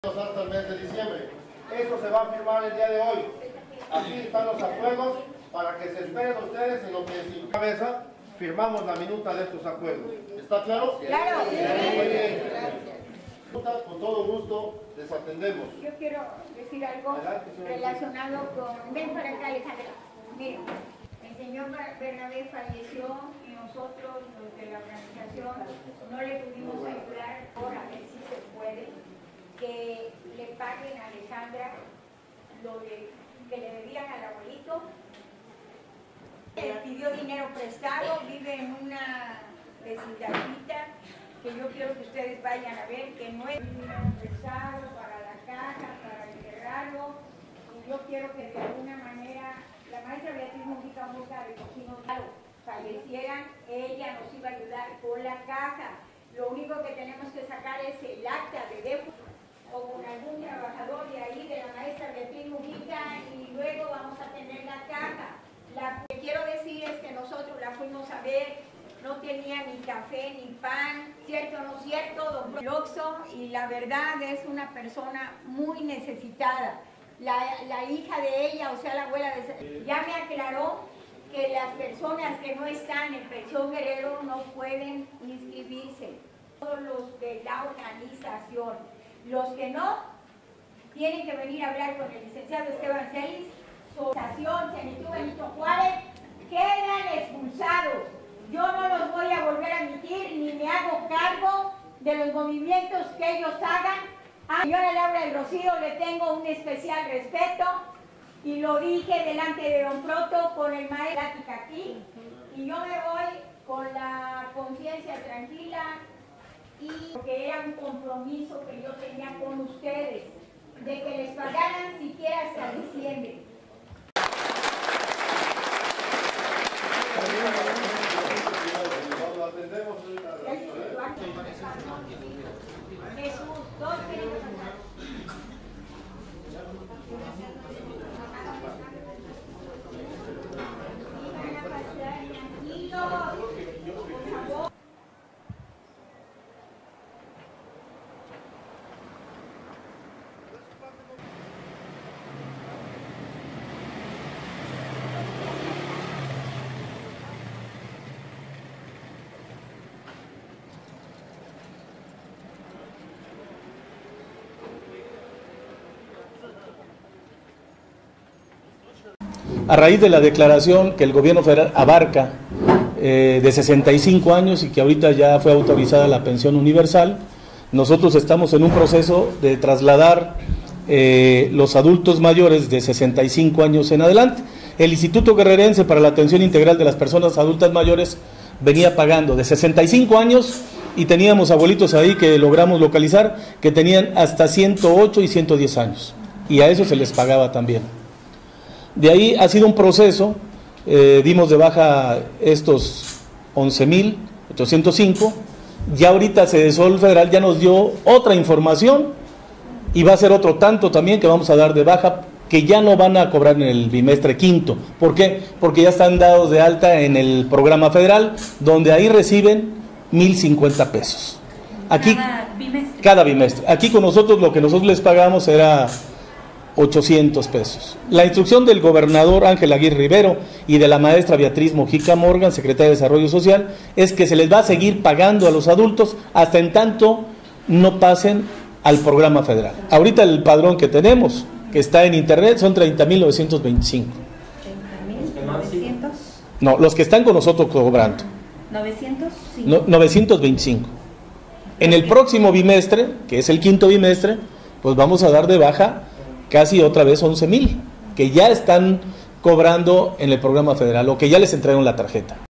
hasta el mes de diciembre. Eso se va a firmar el día de hoy. Así están los acuerdos para que se esperen ustedes en lo que sin cabeza firmamos la minuta de estos acuerdos. ¿Está claro? Claro. Muy bien. Con todo gusto les atendemos. Yo quiero decir algo relacionado con... Ven para acá, Alejandra. Miren, el señor Bernabé falleció y nosotros, los de la organización, no le pudimos ayudar. Ahora, a ver si se puede, que le paguen a Alejandra lo que le debían al abuelito. Él pidió dinero prestado, vive en una vecindadita que yo quiero que ustedes vayan a ver, que no es dinero prestado para la caja, para enterrarlo. Y yo quiero que de alguna manera la maestra Beatriz Mujica de Cocino fallecieran, ella nos iba a ayudar con la caja. Lo único que tenemos que sacar es el acta de déficit o con algún trabajador de ahí, de la maestra Beatriz Mujica, y luego vamos a tener la caja. Lo que quiero decir es que nosotros la fuimos a ver, no tenía ni café ni pan, ¿cierto o no cierto, don Loxo? Y la verdad es una persona muy necesitada. La hija de ella, o sea, la abuela de... ya me aclaró que las personas que no están en Pensión Guerrero no pueden inscribirse. Todos los de la organización. Los que no, tienen que venir a hablar con el licenciado Esteban Celis. Su asociación, Senitú Benito Juárez, quedan expulsados. Yo no los voy a volver a admitir, ni me hago cargo de los movimientos que ellos hagan. A la señora Laura del Rocío le tengo un especial respeto y lo dije delante de don Proto con el maestro aquí. Y yo me voy con la conciencia tranquila y porque era un compromiso que yo tenía con ustedes, de que les pagaran siquiera hasta diciembre. Jesús, todos queremos hablar. Van a pasar tranquilos, por favor. A raíz de la declaración que el gobierno federal abarca de 65 años y que ahorita ya fue autorizada la pensión universal, nosotros estamos en un proceso de trasladar los adultos mayores de 65 años en adelante. El Instituto Guerrerense para la Atención Integral de las Personas Adultas Mayores venía pagando de 65 años y teníamos abuelitos ahí que logramos localizar que tenían hasta 108 y 110 años y a eso se les pagaba también. De ahí ha sido un proceso, dimos de baja estos 11.805, ya ahorita Sedesol Federal ya nos dio otra información y va a ser otro tanto también que vamos a dar de baja, que ya no van a cobrar en el bimestre quinto. ¿Por qué? Porque ya están dados de alta en el programa federal, donde ahí reciben 1,050 pesos. Aquí, cada bimestre. Aquí con nosotros lo que nosotros les pagamos era 800 pesos. La instrucción del gobernador Ángel Aguirre Rivero y de la maestra Beatriz Mujica Morgan, secretaria de Desarrollo Social, es que se les va a seguir pagando a los adultos hasta en tanto no pasen al programa federal. Ahorita el padrón que tenemos, que está en internet, son 30.925. ¿30.900? No, los que están con nosotros cobrando. 925. En el próximo bimestre, que es el quinto bimestre, pues vamos a dar de baja casi otra vez 11,000, que ya están cobrando en el programa federal o que ya les entregaron la tarjeta.